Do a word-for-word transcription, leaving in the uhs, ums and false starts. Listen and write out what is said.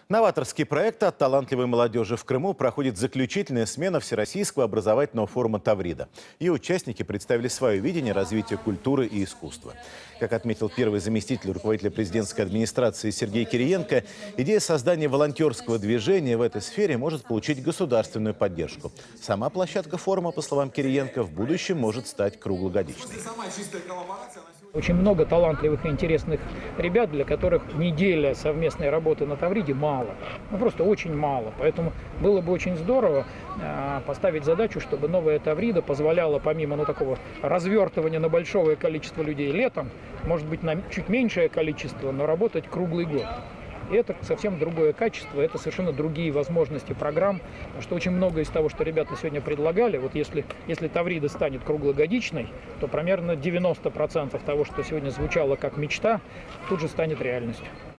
Новаторский проект от талантливой молодежи в Крыму проходит заключительная смена Всероссийского образовательного форума «Таврида». Ее участники представили свое видение развития культуры и искусства. Как отметил первый заместитель руководителя президентской администрации Сергей Кириенко, идея создания волонтерского движения в этой сфере может получить государственную поддержку. Сама площадка форума, по словам Кириенко, в будущем может стать круглогодичной. Очень много талантливых и интересных ребят, для которых неделя совместной работы на Тавриде мало. Ну, просто очень мало. Поэтому было бы очень здорово э, поставить задачу, чтобы новая Таврида позволяла, помимо ну, такого развертывания на большое количество людей летом, может быть, на чуть меньшее количество, но работать круглый год. И это совсем другое качество, это совершенно другие возможности программ. Потому что очень много из того, что ребята сегодня предлагали, вот если, если Таврида станет круглогодичной, то примерно девяносто процентов того, что сегодня звучало как мечта, тут же станет реальностью.